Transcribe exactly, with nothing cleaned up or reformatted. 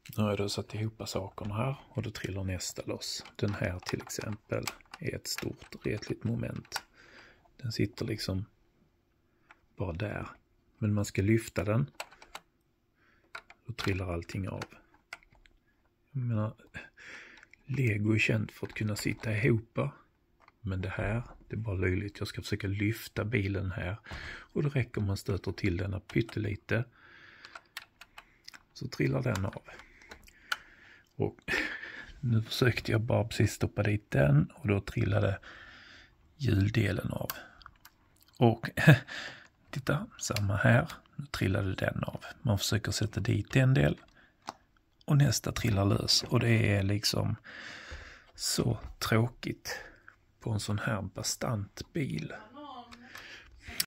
Nu har jag då satt ihop sakerna här och då trillar nästa loss. Den här till exempel är ett stort retligt moment. Den sitter liksom bara där. Men man ska lyfta den. Då trillar allting av. Jag menar, Lego är känt för att kunna sitta ihop. Men det här, det är bara löjligt. Jag ska försöka lyfta bilen här. Och det räcker om man stöter till denna pyttelite. Så trillar den av. Och nu försökte jag bara precis stoppa dit den. Och då trillade hjuldelen av. Och titta, samma här. Nu trillade den av. Man försöker sätta dit en del. Och nästa trillar lös. Och det är liksom så tråkigt på en sån här bastant bil.